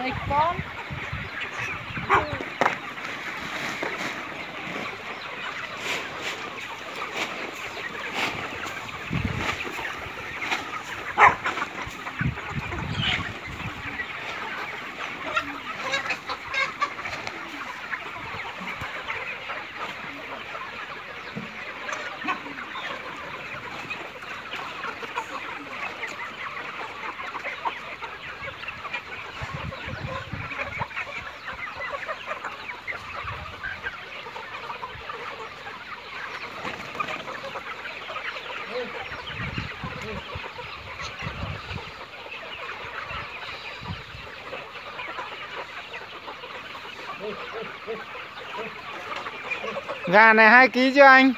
Nghịch con. Gà này 2 kg chưa anh?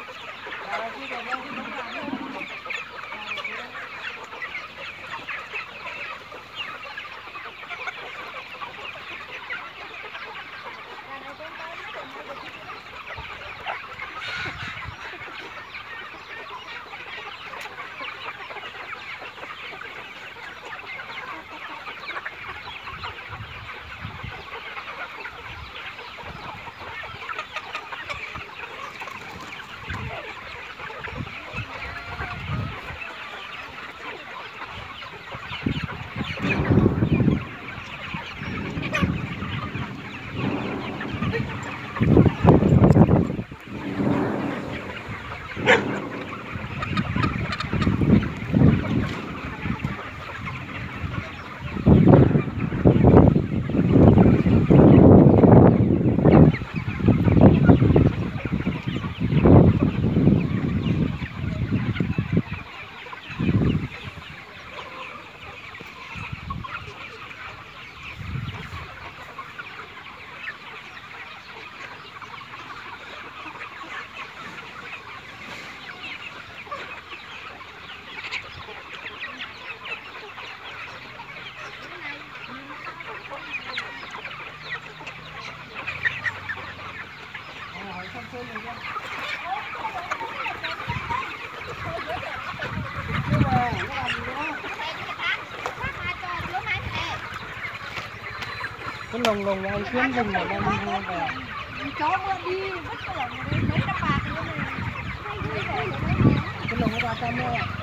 Cái lồng này xuyên rừng mà đang đi mua về. Chó mưa đi vứt cái lồng đấy mấy trăm bạc nữa này. Cái lồng nó 300 thôi ạ.